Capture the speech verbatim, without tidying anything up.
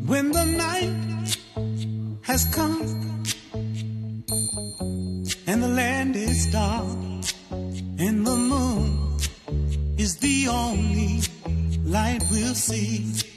When the night has come and the land is dark and the moon is the only light we'll see,